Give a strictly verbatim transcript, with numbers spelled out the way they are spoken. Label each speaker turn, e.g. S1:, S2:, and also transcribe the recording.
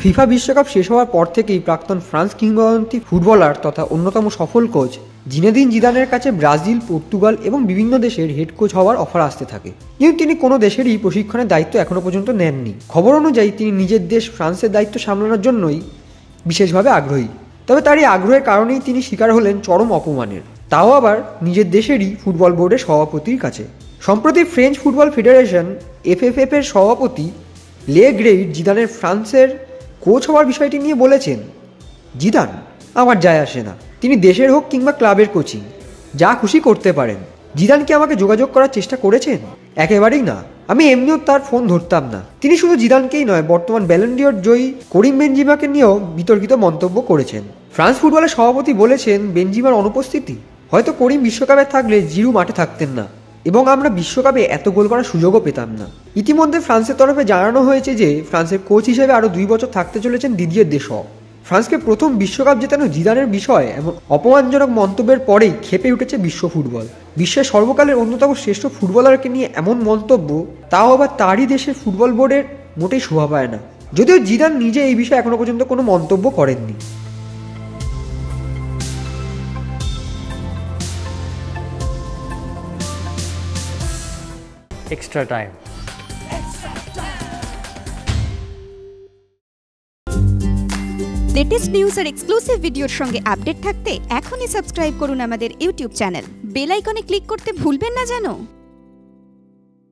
S1: FIFA বিশ্বকাপ শেষ হওয়ার পর থেকেই প্রাক্তন ফ্রান্স কিংবদন্তি ফুটবলার তথা অন্যতম সফল কোচ জিনেদিন জিদানের কাছে ব্রাজিল, পর্তুগাল এবং বিভিন্ন দেশের হেড কোচ হওয়ার অফার আসতে থাকে, কিন্তু তিনি কোনো দেশেরই প্রশিক্ষণের দায়িত্ব এখনো পর্যন্ত নেননি। খবর অনুযায়ী তিনি নিজের দেশ ফ্রান্সের দায়িত্ব সামলানোর জন্যই বিশেষভাবে আগ্রহী। তবে তার এই আগ্রহের কারণেই তিনি শিকার হলেন চরম অপমানের, তাও আবার নিজের দেশেরই ফুটবল বোর্ডের সভাপতির কাছে। সম্প্রতি French football federation F F F এর সভাপতি লে গ্রেইট জিদানের ফ্রান্সের কোচ হওয়ার বিষয়টি নিয়ে বলেছেন, জিদান আমার যায় আসে না, তিনি দেশের হোক কিংবা ক্লাবের কোচিং যা খুশি করতে পারেন। জিদান কি আমাকে যোগাযোগ করার চেষ্টা করেছেন? একেবারেই না, আমি এমনিও তার ফোন ধরতাম না। তিনি শুধু জিদানকেই নয়, বর্তমান ব্যালন ডি'অর জয়ী করিম বেনজিমাকে নিয়েও বিতর্কিত মন্তব্য করেছেন। ফ্রান্স ফুটবলের সভাপতি বলেছেন, বেনজিমার অনুপস্থিতি হয়তো করিম বিশ্বকাপে থাকলে জিরু মাঠে থাকতেন না এবং আমরা বিশ্বকাপে এত গোল করার সুযোগও পেতাম না। ইতিমধ্যে ফ্রান্সের তরফে জানানো হয়েছে যে ফ্রান্সের কোচ হিসেবে আরও দুই বছর থাকতে চলেছেন দিদিয়ের দেশও। ফ্রান্সকে প্রথম বিশ্বকাপ জেতানো জিদানের বিষয়ে এমন অপমানজনক মন্তব্যের পরেই ক্ষেপে উঠেছে বিশ্ব ফুটবল। বিশ্বের সর্বকালের অন্যতম শ্রেষ্ঠ ফুটবলারকে নিয়ে এমন মন্তব্য, তাও আবার তারই দেশের ফুটবল বোর্ডের মোটেই শোভা পায় না। যদিও জিদান নিজে এই বিষয়ে এখনো পর্যন্ত কোনো মন্তব্য করেননি।
S2: Extra time.
S3: লেটেস্ট নিউজ আর এক্সক্লুসিভ ভিডিওর সঙ্গে আপডেট থাকতে এখনই সাবস্ক্রাইব করুন আমাদের ইউটিউব চ্যানেল। বেল আইকনে ক্লিক করতে ভুলবেন না যেন।